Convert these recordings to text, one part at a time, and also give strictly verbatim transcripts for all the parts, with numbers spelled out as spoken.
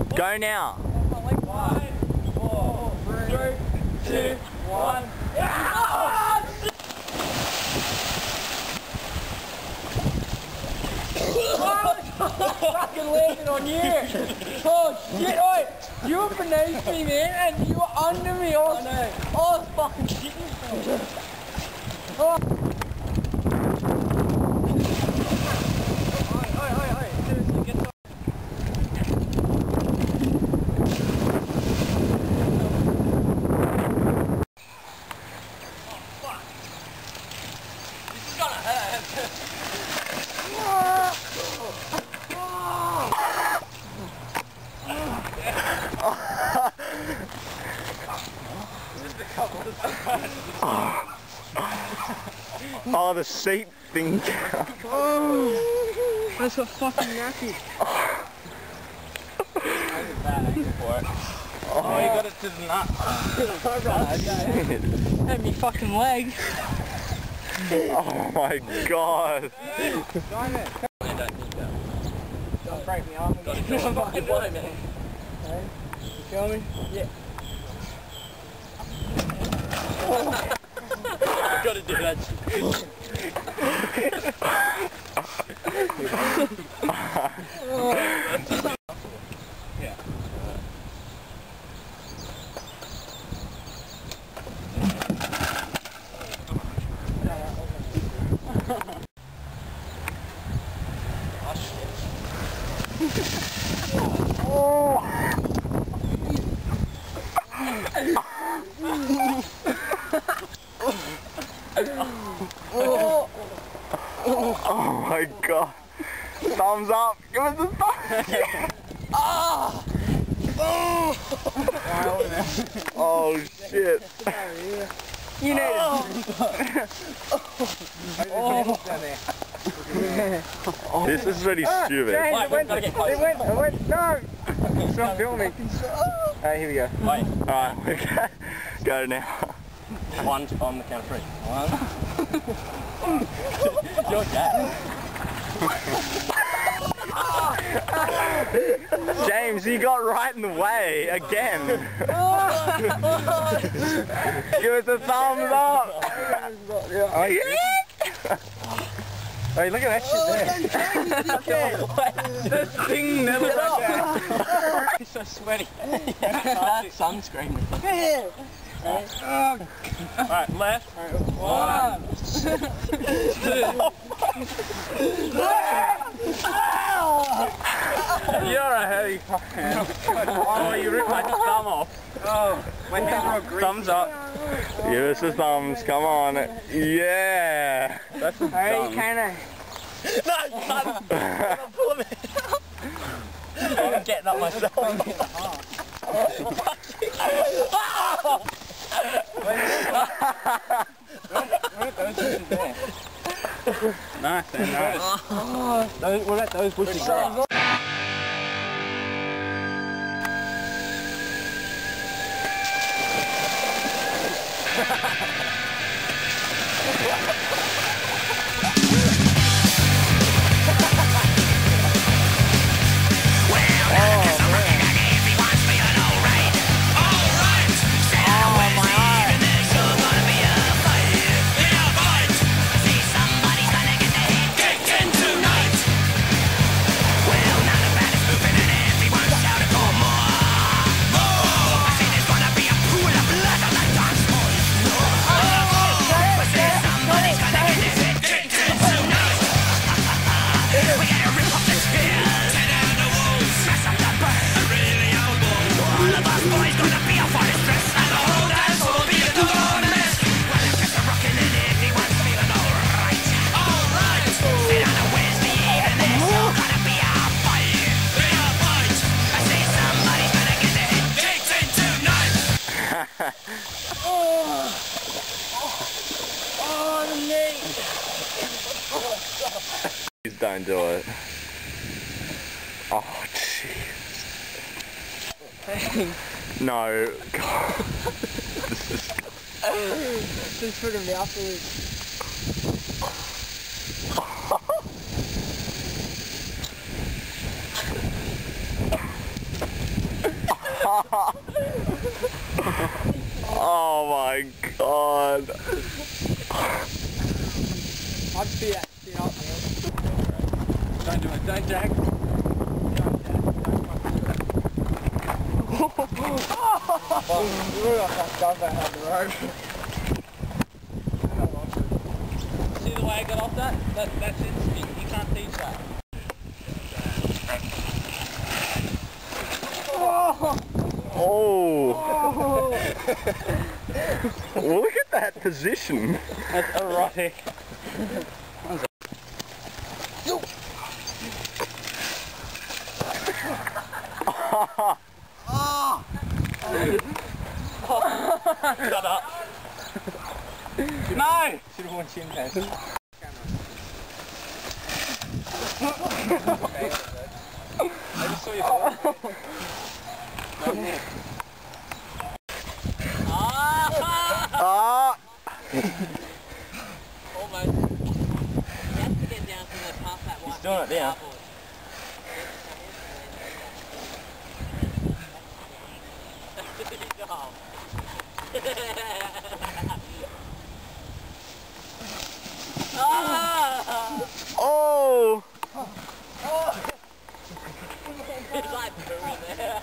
Go now. Five, four, three, two, one. Fucking landing on you! Oh shit! Oi! You were beneath me, man, and you were under me. Oh, I know. Oh, fucking shit! Oh. Oi, oi, oi, oi! Seriously, get the. Oh fuck! This is gonna hurt. Oh, the seat thing. Oh, that's a fucking nappy. I did bad anger for it. Oh, you got it to the nut. Had me fucking leg. Oh my god. Don't break me off. Got to kill him. Fucking blow, man. Hey, you feel me? Yeah. Gotta do that shit. Yeah. Oh. Oh. Oh my god. Thumbs up. Give us a thumbs. Ah. Oh. Oh shit. You need oh. it. Oh. This is really stupid. James, it went, it went, it went, no. Stop filming. Alright, here we go. Wait. Alright, okay. Go now. One on the count of three. One. You're dead. James, you got right in the way again. Give us a thumbs up. Oh, yeah. Hey, look at that shit there. This thing never went down. It's so sweaty. Yeah, sunscreen. Yeah. Alright, left. One. You're a heavy fucking. Oh, you ripped my thumb off. Oh, my hands are greasy. Thumbs up. Give us a thumbs, come on. Yeah. That's a hey, kinda. No, son. Pull him in. I'm getting up myself. Nice, man, nice. Those, what about those bushes there? Please don't do it. Oh, jeez. No. God. This is... Just for the afterwards. god. I'd see that shit up, man. Don't do it, don't Jack. Oh, you really like does that on the road. See the way I got off that? that that's instinct, you can't teach that. Oh. Oh. Look at that position. That's erotic. Shut up. No! Should have worn chin pads. I just saw you fall. Ah! Almost. You have to get down to the past that one. He's doing it now. Oh! It's like pooing there.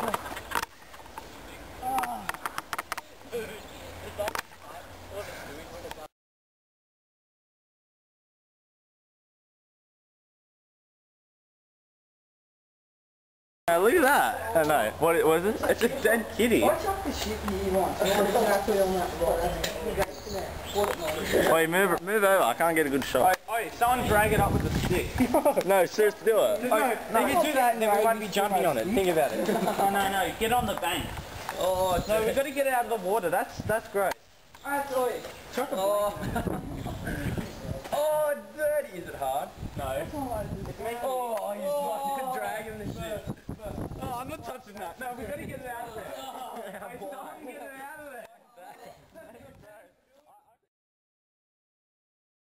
Uh, look at that. I don't know. What was this? It's a dead kitty. Watch off the shit you want. Exactly on that road. Wait, move, move over. I can't get a good shot. Oh, someone drag it up with a stick. No, seriously, do it. No, no, if you do that, then we won't be jumping on it. Think about it. Oh no no, get on the bank. Oh, no, we've got to get it out of the water. That's that's great. Absolutely. Oh, oh, dirty. Is it hard? No. Oh, he's fucking dragging the shit. Oh, I'm not touching that. No, we've got to get it out of there.